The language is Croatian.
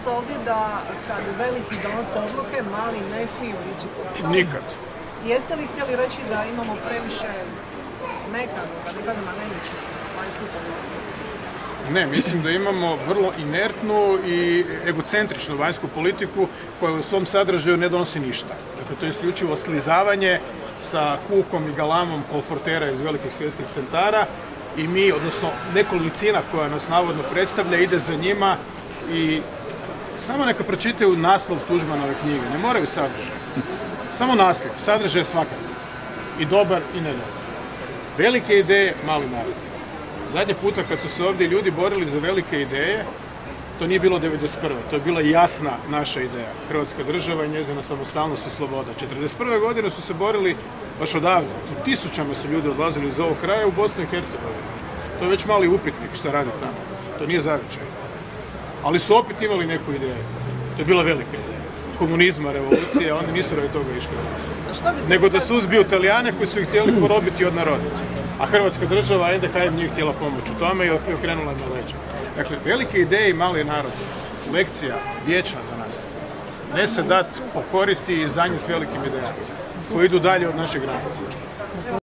se ovdje da kad veliki donose odluke, mali ne smiju ići pod stol? Nikad. Jeste li htjeli reći da imamo previše nekad, kad nekadima nemoći vanjsku politiku? Ne, mislim da imamo vrlo inertnu i egocentričnu vanjsku politiku koja u svom sadržaju ne donosi ništa. Dakle, to je isključivo slizavanje sa kukom i galamom kolportera iz velikih svjetskih centara i mi, odnosno nekolicina koja nas navodno predstavlja, ide za njima i samo neka pročitaju naslov Tuđmanove knjige, ne moraju sadržaj. Samo naslov, sadržaj je svakako. I dobar i nedobar. Velike ideje, mali narod. Zadnji puta kad su se ovdje ljudi borili za velike ideje, to nije bilo 1991. To je bila jasna naša ideja. Hrvatska država i njezina samostalnost i sloboda. 1941. godine su se borili baš odavde. U tisućama su ljudi odlazili iz ovog kraja u Bosnu i Hercegovinu. To je već mali upitnik šta radi tamo. To nije zavičaj. Ali su opet imali neku ideju. To je bila velika ideja. Komunizma, revolucije, oni nisu radi toga išli. Nego da suzbiju Italijane koji su ih htjeli porobiti i odnaroditi. A Hrvatska država, NDH im nije htjela pomoći u tome i okrenula na leđa. Dakle, velike ideje i mali narod. Lekcija vječna za nas. Ne se dat pokoriti i zanjeti velikim idejama koji idu dalje od naše granice.